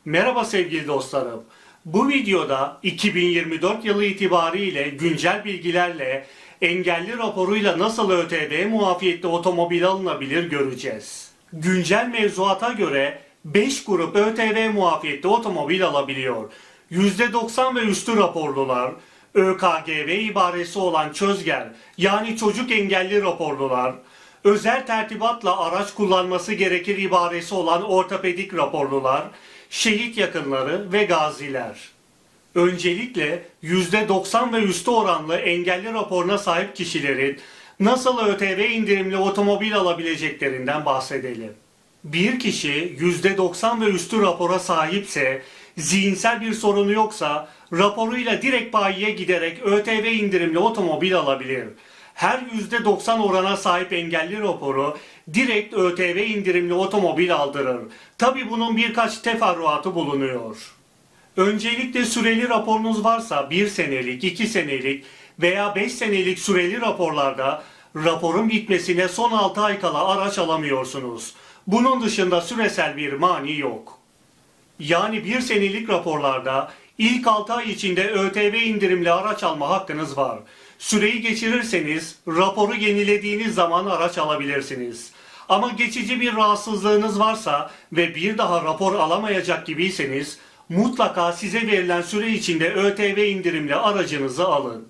Merhaba sevgili dostlarım. Bu videoda 2024 yılı itibariyle güncel bilgilerle engelli raporuyla nasıl ÖTV muafiyetli otomobil alınabilir göreceğiz. Güncel mevzuata göre 5 grup ÖTV muafiyetli otomobil alabiliyor. %90 ve üstü raporlular, ÖKGV ibaresi olan çözger yani çocuk engelli raporlular, özel tertibatla araç kullanması gerekir ibaresi olan ortopedik raporlular, şehit yakınları ve gaziler. Öncelikle %90 ve üstü oranlı engelli raporuna sahip kişilerin nasıl ÖTV indirimli otomobil alabileceklerinden bahsedelim. Bir kişi %90 ve üstü rapora sahipse, zihinsel bir sorunu yoksa raporuyla direkt bayiye giderek ÖTV indirimli otomobil alabilir. Her %90 orana sahip engelli raporu direkt ÖTV indirimli otomobil aldırır. Tabi bunun birkaç teferruatı bulunuyor. Öncelikle süreli raporunuz varsa 1 senelik, 2 senelik veya 5 senelik süreli raporlarda raporun bitmesine son 6 ay kala araç alamıyorsunuz. Bunun dışında süresel bir mani yok. Yani 1 senelik raporlarda ilk 6 ay içinde ÖTV indirimli araç alma hakkınız var. Süreyi geçirirseniz raporu yenilediğiniz zaman araç alabilirsiniz. Ama geçici bir rahatsızlığınız varsa ve bir daha rapor alamayacak gibiyseniz mutlaka size verilen süre içinde ÖTV indirimli aracınızı alın.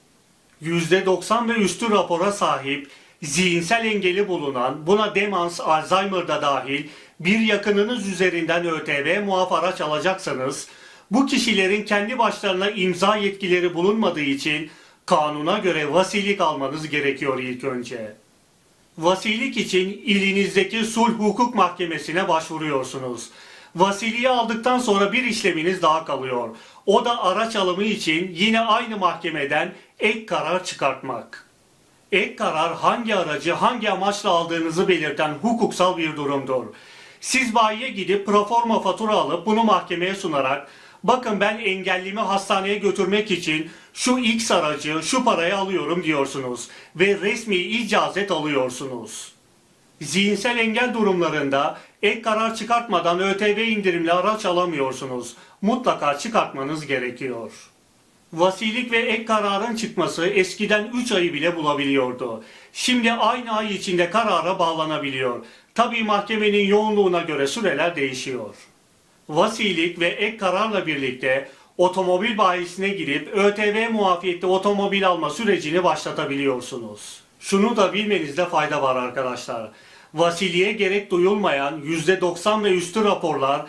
%90 ve üstü rapora sahip, zihinsel engeli bulunan, buna demans, Alzheimer da dahil bir yakınınız üzerinden ÖTV muaf araç alacaksanız, bu kişilerin kendi başlarına imza yetkileri bulunmadığı için kanuna göre vasilik almanız gerekiyor ilk önce. Vasilik için ilinizdeki sulh hukuk mahkemesine başvuruyorsunuz. Vasiliği aldıktan sonra bir işleminiz daha kalıyor. O da araç alımı için yine aynı mahkemeden ek karar çıkartmak. Ek karar hangi aracı hangi amaçla aldığınızı belirten hukuksal bir durumdur. Siz bayiye gidip proforma fatura alıp bunu mahkemeye sunarak bakın ben engellimi hastaneye götürmek için şu X aracı şu paraya alıyorum diyorsunuz ve resmi icazet alıyorsunuz. Zihinsel engel durumlarında ek karar çıkartmadan ÖTV indirimli araç alamıyorsunuz. Mutlaka çıkartmanız gerekiyor. Vasilik ve ek kararın çıkması eskiden 3 ayı bile bulabiliyordu. Şimdi aynı ay içinde karara bağlanabiliyor. Tabii mahkemenin yoğunluğuna göre süreler değişiyor. Vasilik ve ek kararla birlikte otomobil bayisine girip ÖTV muafiyetli otomobil alma sürecini başlatabiliyorsunuz. Şunu da bilmenizde fayda var arkadaşlar. Vasiliğe gerek duyulmayan %90 ve üstü raporlar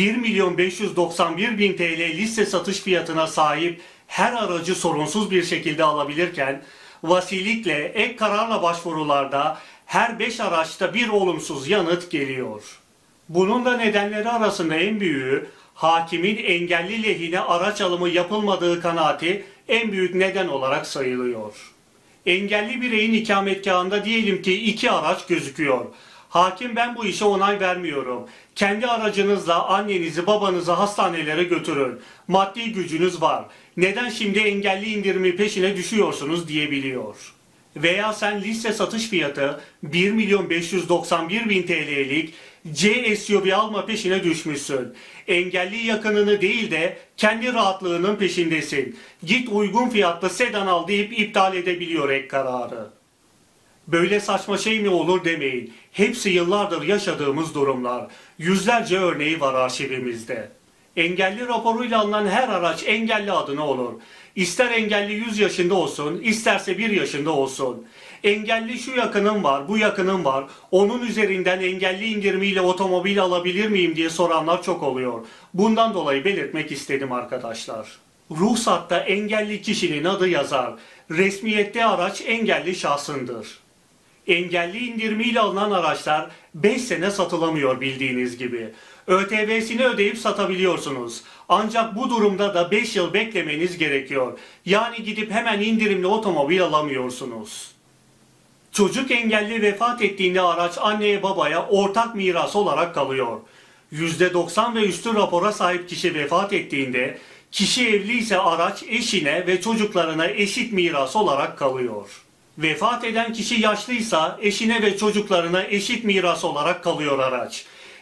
1.591.000 TL liste satış fiyatına sahip her aracı sorunsuz bir şekilde alabilirken vasilikle ek kararla başvurularda her 5 araçta bir olumsuz yanıt geliyor. Bunun da nedenleri arasında en büyüğü hakimin engelli lehine araç alımı yapılmadığı kanaati en büyük neden olarak sayılıyor. Engelli bireyin ikametgahında diyelim ki 2 araç gözüküyor. Hakim ben bu işe onay vermiyorum. Kendi aracınızla annenizi babanızı hastanelere götürün. Maddi gücünüz var. Neden şimdi engelli indirimi peşine düşüyorsunuz diyebiliyor. Veya sen liste satış fiyatı 1.591.000 TL'lik C SUV alma peşine düşmüşsün. Engelli yakınını değil de kendi rahatlığının peşindesin. Git uygun fiyatlı sedan al deyip iptal edebiliyor ek kararı. Böyle saçma şey mi olur demeyin. Hepsi yıllardır yaşadığımız durumlar. Yüzlerce örneği var arşivimizde. Engelli raporuyla alınan her araç engelli adına olur. İster engelli 100 yaşında olsun, isterse 1 yaşında olsun. Engelli şu yakınım var, bu yakınım var. Onun üzerinden engelli indirimiyle otomobil alabilir miyim diye soranlar çok oluyor. Bundan dolayı belirtmek istedim arkadaşlar. Ruhsatta engelli kişinin adı yazar. Resmiyette araç engelli şahsındır. Engelli indirimiyle alınan araçlar 5 sene satılamıyor bildiğiniz gibi. ÖTV'sini ödeyip satabiliyorsunuz. Ancak bu durumda da 5 yıl beklemeniz gerekiyor. Yani gidip hemen indirimli otomobil alamıyorsunuz. Çocuk engelli vefat ettiğinde araç anneye babaya ortak miras olarak kalıyor. %90 ve üstü rapora sahip kişi vefat ettiğinde kişi evli ise araç eşine ve çocuklarına eşit miras olarak kalıyor. Vefat eden kişi yaşlıysa eşine ve çocuklarına eşit miras olarak kalıyor araç.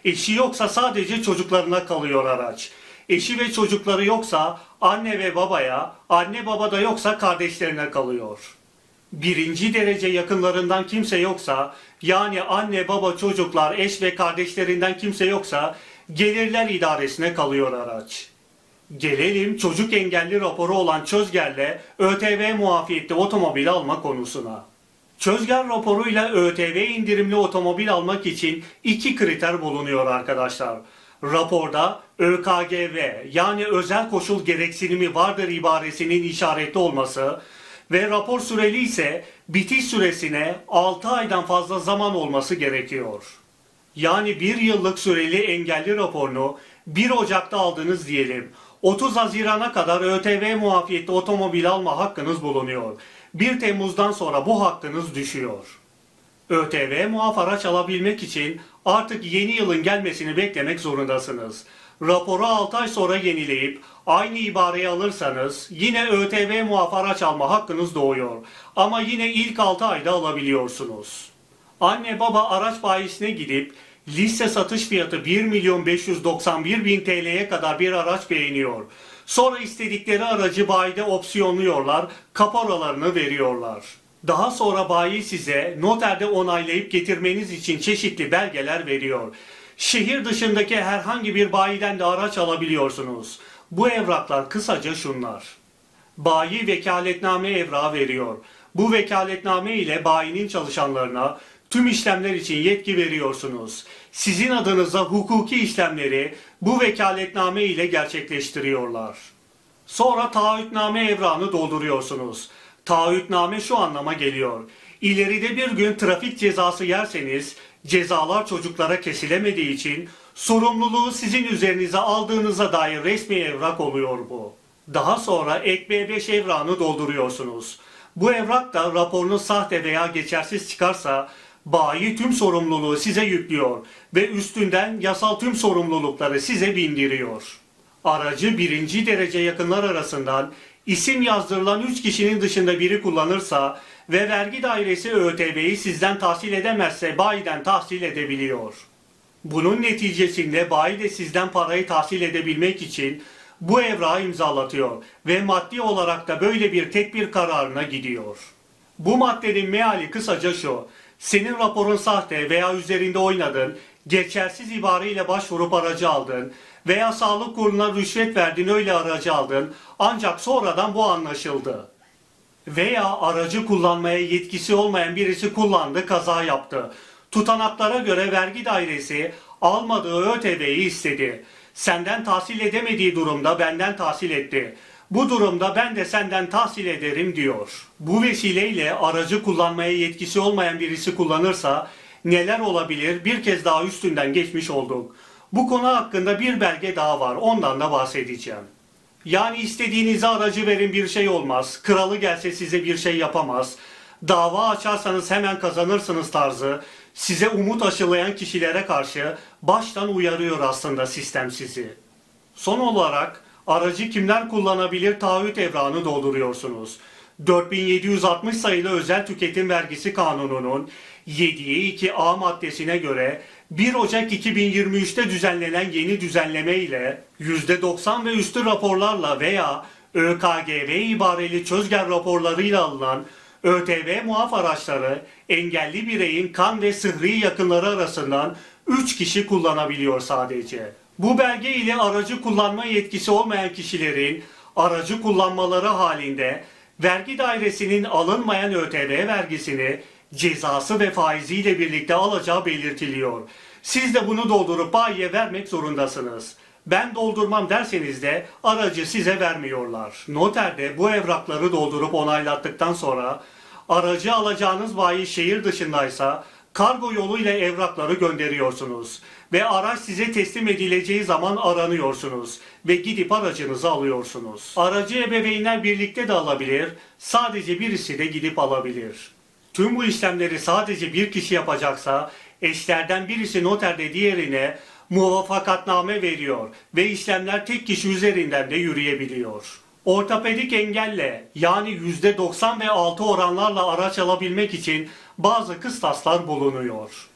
Eşi yoksa sadece çocuklarına kalıyor araç. Eşi ve çocukları yoksa anne ve babaya, anne baba da yoksa kardeşlerine kalıyor. Birinci derece yakınlarından kimse yoksa, yani anne, baba, çocuklar, eş ve kardeşlerinden kimse yoksa gelirler idaresine kalıyor araç. Gelelim çocuk engelli raporu olan Çözger'le ÖTV muafiyetli otomobil alma konusuna. Çözger raporuyla ÖTV indirimli otomobil almak için iki kriter bulunuyor arkadaşlar. Raporda ÖKGV yani özel koşul gereksinimi vardır ibaresinin işaretli olması ve rapor süreli ise bitiş süresine 6 aydan fazla zaman olması gerekiyor. Yani 1 yıllık süreli engelli raporunu 1 Ocak'ta aldınız diyelim. 30 Haziran'a kadar ÖTV muafiyetli otomobil alma hakkınız bulunuyor. 1 Temmuz'dan sonra bu hakkınız düşüyor. ÖTV muaf araç alabilmek için artık yeni yılın gelmesini beklemek zorundasınız. Raporu 6 ay sonra yenileyip aynı ibareyi alırsanız yine ÖTV muaf araç alma hakkınız doğuyor. Ama yine ilk 6 ayda alabiliyorsunuz. Anne baba araç bayisine gidip liste satış fiyatı 1.591.000 TL'ye kadar bir araç beğeniyor. Sonra istedikleri aracı bayide opsiyonluyorlar, kaporalarını veriyorlar. Daha sonra bayi size noterde onaylayıp getirmeniz için çeşitli belgeler veriyor. Şehir dışındaki herhangi bir bayiden de araç alabiliyorsunuz. Bu evraklar kısaca şunlar. Bayi vekaletname evrağı veriyor. Bu vekaletname ile bayinin çalışanlarına tüm işlemler için yetki veriyorsunuz. Sizin adınıza hukuki işlemleri bu vekaletname ile gerçekleştiriyorlar. Sonra taahhütname evrağını dolduruyorsunuz. Taahhütname şu anlama geliyor. İleride bir gün trafik cezası yerseniz cezalar çocuklara kesilemediği için sorumluluğu sizin üzerinize aldığınıza dair resmi evrak oluyor bu. Daha sonra ek B5 evrağını dolduruyorsunuz. Bu evrak da raporunuz sahte veya geçersiz çıkarsa bayi tüm sorumluluğu size yüklüyor ve üstünden yasal tüm sorumlulukları size bindiriyor. Aracı birinci derece yakınlar arasından isim yazdırılan 3 kişinin dışında biri kullanırsa ve vergi dairesi ÖTV'yi sizden tahsil edemezse bayiden tahsil edebiliyor. Bunun neticesinde bayi de sizden parayı tahsil edebilmek için bu evrağı imzalatıyor ve maddi olarak da böyle bir tedbir kararına gidiyor. Bu maddenin meali kısaca şu: senin raporun sahte veya üzerinde oynadın, geçersiz ibareyle başvurup aracı aldın veya sağlık kuruluna rüşvet verdin öyle aracı aldın ancak sonradan bu anlaşıldı. Veya aracı kullanmaya yetkisi olmayan birisi kullandı, kaza yaptı. Tutanaklara göre vergi dairesi almadığı ÖTV'yi istedi. Senden tahsil edemediği durumda benden tahsil etti. Bu durumda ben de senden tahsil ederim diyor. Bu vesileyle aracı kullanmaya yetkisi olmayan birisi kullanırsa neler olabilir bir kez daha üstünden geçmiş olduk. Bu konu hakkında bir belge daha var, ondan da bahsedeceğim. Yani istediğinize aracı verin bir şey olmaz, kralı gelse size bir şey yapamaz, dava açarsanız hemen kazanırsınız tarzı size umut aşılayan kişilere karşı baştan uyarıyor aslında sistem sizi. Son olarak aracı kimler kullanabilir taahhüt evrağını dolduruyorsunuz. 4760 sayılı Özel Tüketim Vergisi Kanunu'nun 7'ye 2A maddesine göre 1 Ocak 2023'te düzenlenen yeni düzenleme ile %90 ve üstü raporlarla veya ÖKGV ibareli çözger raporlarıyla alınan ÖTV muaf araçları engelli bireyin kan ve sıhhi yakınları arasından 3 kişi kullanabiliyor sadece. Bu belge ile aracı kullanma yetkisi olmayan kişilerin aracı kullanmaları halinde vergi dairesinin alınmayan ÖTV vergisini cezası ve faiziyle birlikte alacağı belirtiliyor. Siz de bunu doldurup bayiye vermek zorundasınız. Ben doldurmam derseniz de aracı size vermiyorlar. Noterde bu evrakları doldurup onaylattıktan sonra aracı alacağınız bayi şehir dışındaysa kargo yoluyla evrakları gönderiyorsunuz ve araç size teslim edileceği zaman aranıyorsunuz ve gidip aracınızı alıyorsunuz. Aracı ebeveynler birlikte de alabilir, sadece birisi de gidip alabilir. Tüm bu işlemleri sadece bir kişi yapacaksa eşlerden birisi noterde diğerine muvafakatname veriyor ve işlemler tek kişi üzerinden de yürüyebiliyor. Ortopedik engelle yani %90 ve 6 oranlarla araç alabilmek için bazı kıstaslar bulunuyor.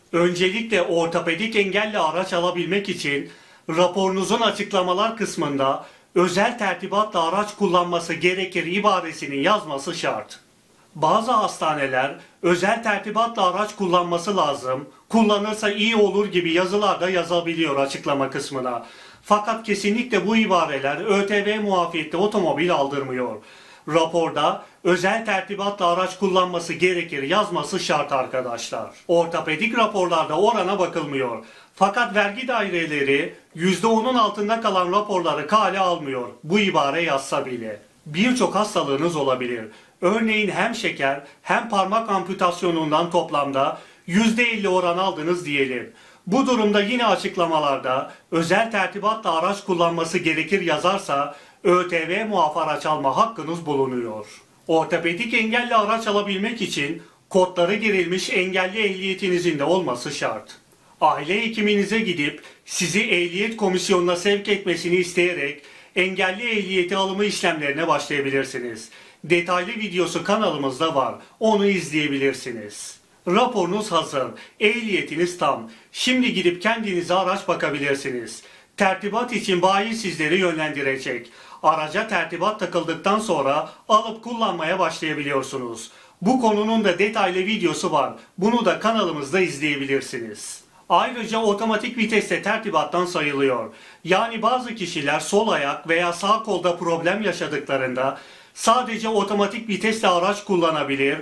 Öncelikle ortopedik engelli araç alabilmek için raporunuzun açıklamalar kısmında özel tertibatla araç kullanması gerekir ibaresinin yazması şart. Bazı hastaneler özel tertibatla araç kullanması lazım, kullanırsa iyi olur gibi yazılar da yazabiliyor açıklama kısmına. Fakat kesinlikle bu ibareler ÖTV muafiyetli otomobil aldırmıyor. Raporda özel tertibatla araç kullanması gerekir yazması şart arkadaşlar. Ortopedik raporlarda orana bakılmıyor. Fakat vergi daireleri %10'un altında kalan raporları kale almıyor. Bu ibare yazsa bile. Birçok hastalığınız olabilir. Örneğin hem şeker hem parmak amputasyonundan toplamda %50 oran aldınız diyelim. Bu durumda yine açıklamalarda özel tertibatla araç kullanması gerekir yazarsa ÖTV muaf araç alma hakkınız bulunuyor. Ortopedik engelli araç alabilmek için kodları girilmiş engelli ehliyetinizin de olması şart. Aile hekiminize gidip sizi ehliyet komisyonuna sevk etmesini isteyerek engelli ehliyeti alımı işlemlerine başlayabilirsiniz. Detaylı videosu kanalımızda var. Onu izleyebilirsiniz. Raporunuz hazır. Ehliyetiniz tam. Şimdi gidip kendinize araç bakabilirsiniz. Tertibat için bayi sizleri yönlendirecek. Araca tertibat takıldıktan sonra alıp kullanmaya başlayabiliyorsunuz. Bu konunun da detaylı videosu var. Bunu da kanalımızda izleyebilirsiniz. Ayrıca otomatik viteste tertibattan sayılıyor. Yani bazı kişiler sol ayak veya sağ kolda problem yaşadıklarında sadece otomatik vitesle araç kullanabilir,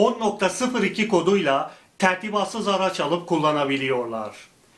10.02 koduyla tertibatsız araç alıp kullanabiliyorlar.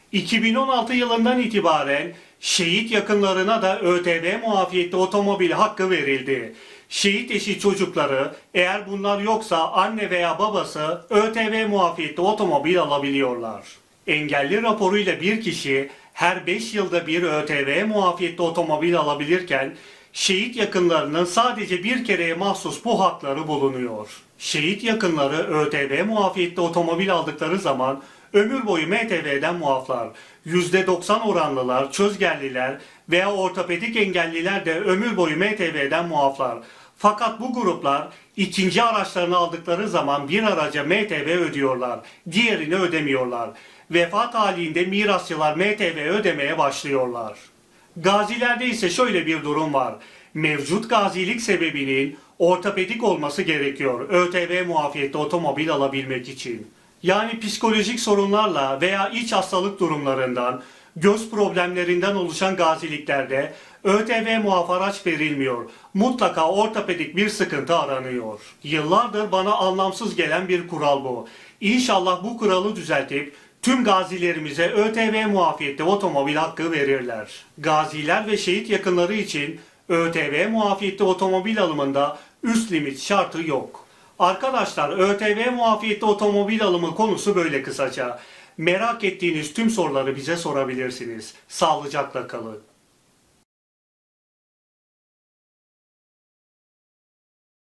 2016 yılından itibaren şehit yakınlarına da ÖTV muafiyetli otomobil hakkı verildi. Şehit eşi çocukları eğer bunlar yoksa anne veya babası ÖTV muafiyetli otomobil alabiliyorlar. Engelli raporuyla bir kişi her 5 yılda bir ÖTV muafiyetli otomobil alabilirken şehit yakınlarının sadece bir kereye mahsus bu hakları bulunuyor. Şehit yakınları ÖTV muafiyetli otomobil aldıkları zaman ömür boyu MTV'den muaflar. %90 oranlılar, çözgerliler veya ortopedik engelliler de ömür boyu MTV'den muaflar. Fakat bu gruplar ikinci araçlarını aldıkları zaman bir araca MTV ödüyorlar, diğerini ödemiyorlar. Vefat halinde mirasçılar MTV ödemeye başlıyorlar. Gazilerde ise şöyle bir durum var. Mevcut gazilik sebebinin ortopedik olması gerekiyor ÖTV muafiyetli otomobil alabilmek için. Yani psikolojik sorunlarla veya iç hastalık durumlarından, göz problemlerinden oluşan gaziliklerde ÖTV muaf araç verilmiyor. Mutlaka ortopedik bir sıkıntı aranıyor. Yıllardır bana anlamsız gelen bir kural bu. İnşallah bu kuralı düzeltip tüm gazilerimize ÖTV muafiyetli otomobil hakkı verirler. Gaziler ve şehit yakınları için ÖTV muafiyetli otomobil alımında üst limit şartı yok. Arkadaşlar ÖTV muafiyetli otomobil alımı konusu böyle kısaca. Merak ettiğiniz tüm soruları bize sorabilirsiniz. Sağlıcakla kalın.